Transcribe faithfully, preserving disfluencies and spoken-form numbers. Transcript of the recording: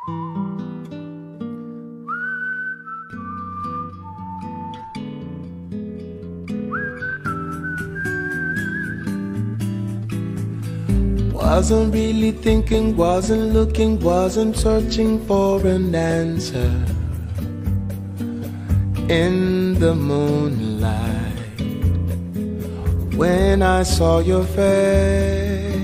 Wasn't really thinking, wasn't looking, wasn't searching for an answer. In the moonlight, when I saw your face,